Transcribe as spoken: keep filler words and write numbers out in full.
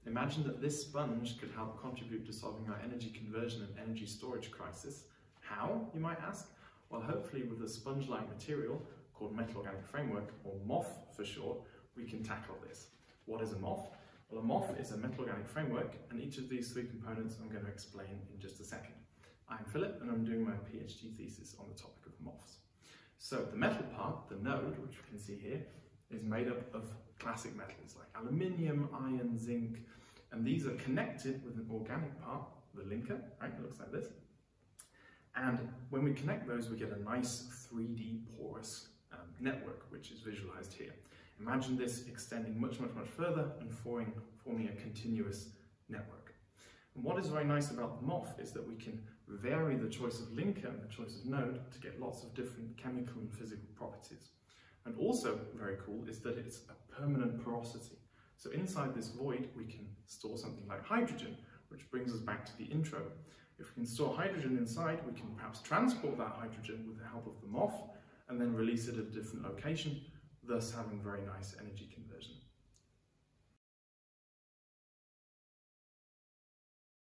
Imagine that this sponge could help contribute to solving our energy conversion and energy storage crisis. How, you might ask? Well, hopefully with a sponge-like material called metal organic framework, or M O F for short, we can tackle this. What is a M O F? Well, a M O F is a metal organic framework, and each of these three components I'm going to explain in just a second. I'm Philip, and I'm doing my PhD thesis on the topic of M O Fs. So the metal part, the node, which we can see here, is made up of classic metals like aluminium, iron, zinc, and these are connected with an organic part, the linker, right? It looks like this. And when we connect those, we get a nice three D porous um, network, which is visualized here. Imagine this extending much, much, much further and forming, forming a continuous network. And what is very nice about the M O F is that we can vary the choice of linker and the choice of node to get lots of different chemical and physical properties. And also very cool is that it's a permanent porosity. So inside this void, we can store something like hydrogen, which brings us back to the intro. If we can store hydrogen inside, we can perhaps transport that hydrogen with the help of the M O F and then release it at a different location, thus having very nice energy conversion.